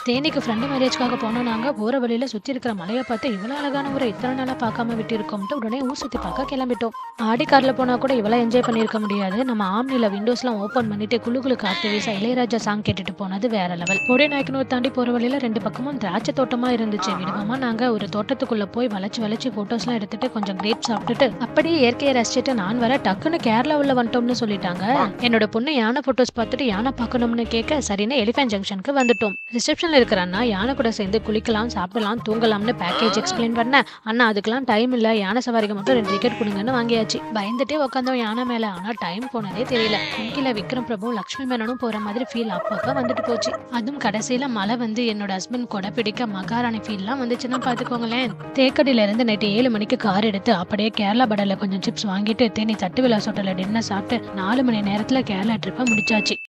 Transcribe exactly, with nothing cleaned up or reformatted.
தேனிக்கு friend மேரேஜ்க்காக போனோம் நாங்க. போற வழியில சுத்தி இருக்கிற மலைய பார்த்து இவ்வளோ அழகான ஊரை இத்தனை நாளா பார்க்காம விட்டிருக்கோம்ட்டு உடனே ஊர் சுத்தி பார்க்க கிளம்பிட்டோம். ஆடி கார்ல போனா கூட இவ்வளோ என்ஜாய் பண்ணியிருக்க முடியாது. நம்ம ஆம்னில விண்டோஸ்லாம் ஓப்பன் பண்ணிட்டு குளு குளு காத்து வீச இளையராஜா சாங் கேட்டுட்டு போனது வேற லெவல். ஒரே நாயக்கனூர் தாண்டி போற வழியில ரெண்டு பக்கமும் திராட்சை தோட்டமா இருந்துச்சு. விடுவாமா நாங்க ஒரு தோட்டத்துக்குள்ள போய் வளைச்சு வளைச்சு போட்டோஸ்லாம் எடுத்துட்டு கொஞ்சம் கிரேப் சாப்பிட்டுட்டு அப்படியே இயற்கையை ரசிச்சுட்டு நான் வர டக்குன்னு கேரளா உள்ள வந்துட்டோம்னு சொல்லிட்டாங்க. என்னோட பொண்ணு யானை போட்டோஸ் பார்த்துட்டு யானை பார்க்கணும்னு கேட்க சரின்னு எலிஃபென்ட் ஜங்ஷனுக்கு வந்துட்டோம். ரிசப்ஷன்ல இருக்கிற அண்ணா யானை கூட சேர்ந்து குளிக்கலாம், சாப்பிடலாம், தூங்கலாம்னு பேக்கேஜ் எக்ஸ்பிளைன் பண்ண அண்ணா அதுக்கெல்லாம் டைம் இல்ல, யானை சவாரிக்கு மட்டும் ரெண்டு டிக்கெட் கொடுங்கன்னு வாங்கியாச்சு. பயந்துட்டே உட்காந்தோம் யானை மேல. ஆனா டைம் போனதே தெரியல. குங்கில விக்ரம் பிரபு லட்சுமி மேனனும் போற மாதிரி ஃபீல் அப்பப்ப வந்துட்டு போச்சு. அதுவும் கடைசியில மழை வந்து என்னோட ஹஸ்பண்ட் கொடை பிடிக்க மகாராணி ஃபீல்லாம் வந்துச்சுன்னா பாத்துக்கோங்களேன். தேக்கடியில இருந்து நைட்டு ஏழு மணிக்கு கார் எடுத்து அப்படியே கேரளா படல கொஞ்சம் சிப்ஸ் வாங்கிட்டு தேனி தட்டு விழா ஹோட்டல்ல டின்னர் சாப்பிட்டு நாலு மணி நேரத்துல கேரளா ட்ரிப்பை முடிச்சாச்சு.